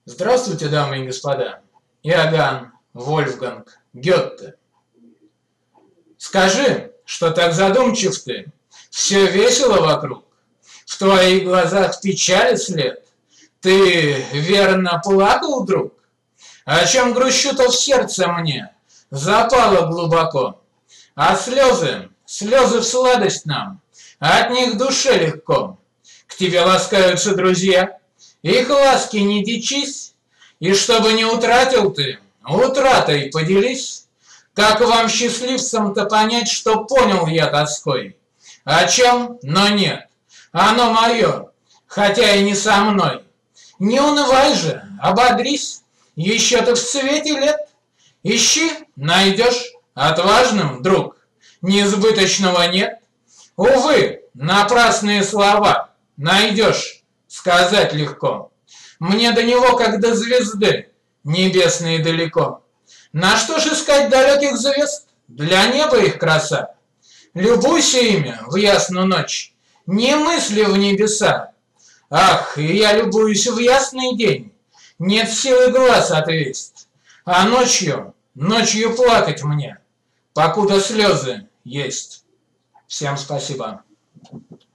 Здравствуйте, дамы и господа. Иоганн Вольфганг Гёте. Скажи, что так задумчив ты, все весело вокруг, в твоих глазах печали след. Ты верно плакал, друг? О чем грущу-то в сердце мне запало глубоко. А слезы в сладость нам, от них душе легко. К тебе ласкаются друзья, их ласки не дичись, и чтобы не утратил ты, утратой поделись. Как вам, счастливцам-то, понять, что понял я тоской? О чем? Но нет, оно мое, хотя и не со мной. Не унывай же, ободрись, еще ты в цвете лет. Ищи, найдешь, отважным, друг, несбыточного нет. Увы, напрасные слова найдешь, сказать легко. Мне до него, как до звезды, небесной далеко. На что ж искать далеких звезд? Для неба их краса. Любуйся ими в ясную ночь, не мысли в небеса. Ах, и я любуюсь в ясный день, нет силы глаз отвесть. А ночью плакать мне, покуда слезы есть. Всем спасибо.